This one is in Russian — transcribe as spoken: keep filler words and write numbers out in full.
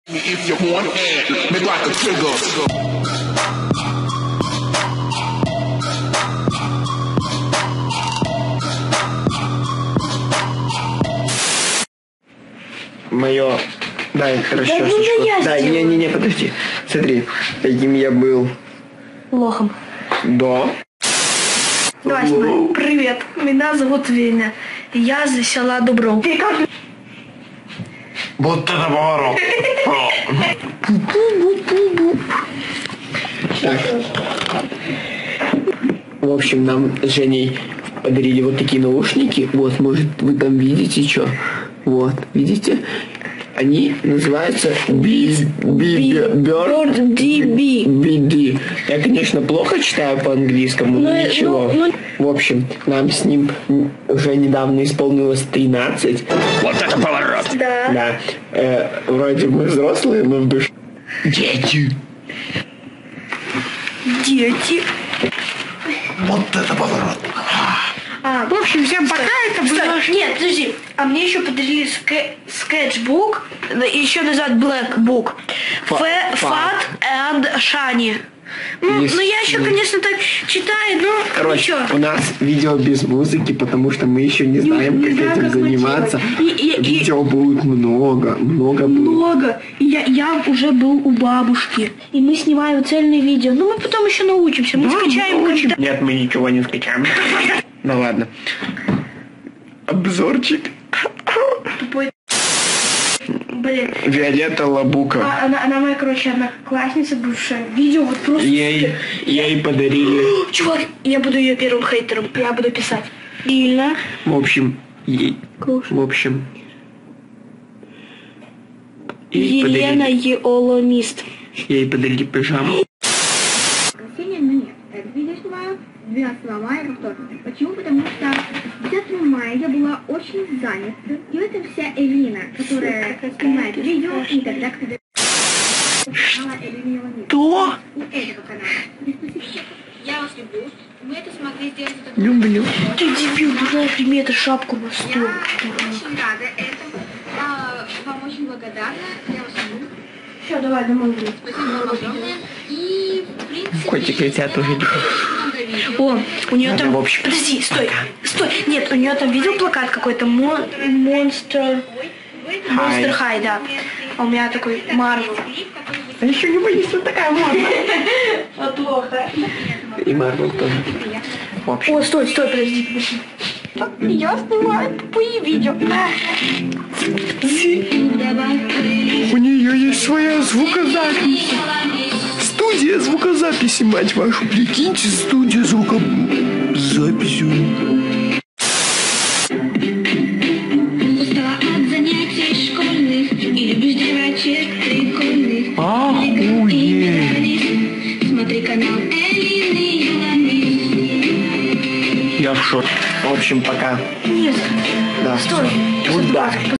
If you want it, make like a trigger. Мое, дай расчесочку. Да, не-не-не, подожди. Смотри, каким я был. Лохом. Да. Давай снимай. Привет, меня зовут Веня. Я из села Дубров. Ты как? Вот это поворот. Так. В общем, нам с Женей подарили вот такие наушники. Вот, может, вы там видите, что? Вот, видите? Они называются Beats Bird ди би. би ди. Я, конечно, плохо читаю по-английскому, но Ну, ничего. ну, В общем, нам с ним уже недавно исполнилось тринадцать. Вот это поворот. Да. Да. Э, вроде мы взрослые, но в душе дети. Дети. Вот это поворот. А, В общем, всем пока, это Стой, было... нет, подожди. А мне еще подарили ска- скетчбук, еще называют Black Book. Фа- Fat and Shiny. Ну, Есть- ну, я еще, конечно, так читаю, но Короче, ничего. у нас видео без музыки, потому что мы еще не знаем, не как знаю, этим как заниматься. монтировать. И- и- и- Видео будет много, много будет. Много. Я, я уже был у бабушки. И мы снимаем цельное видео. Ну, мы потом еще научимся. Мы скачаем когда... Нет, мы ничего не скачаем. Ну ладно. Обзорчик. Тупой. Блин. Виолетта Лабука. А, она, она моя, короче, одноклассница бывшая. Видео вот просто... Ей, ей подарили. Чувак, я буду ее первым хейтером. Я буду писать. Ильна. В общем, ей. Кушай. В общем. Ей Елена подарили, Еоломист. ей подарили пижаму. Воскресенье, но нет. Это видео снимаю двенадцатого мая, во вторник. Почему? Потому что десятого мая я была очень занята. И в этом вся Элина, которая снимает видео, и тогда, когда... Канала Элина Еоломист. Что? У этого канала. Без специфики. Я вас люблю. Мы это смогли сделать. Это Люблю. Ты дебил, нужно приметы шапку на Я стол. очень рада этому. Я вам очень благодарна. Я вас люблю. Все, давай, домой. Спасибо вам огромное. И, в принципе... Котик летят уже. много видео. О, у нее Ладно, там... в общем. Подожди, стой, стой. Нет, у нее там видел плакат какой-то? Мон... Монстр... Монстр Хай, да. А у меня такой Марвел. А еще не боюсь, вот такая модная. Вот плохо. И Марвел тоже. В общем. О, стой, стой, подожди, подожди. Я снимаю тупые видео. У нее есть своя звукозапись. Студия звукозаписи, мать вашу. Прикиньте, студия звукозаписи. Устала от занятий школьных и любишь девочек прикольных. Охуеть. Смотри канал Элины Еоломист. Я в шоке. В общем, пока. Нет, Да. стой. Goodbye.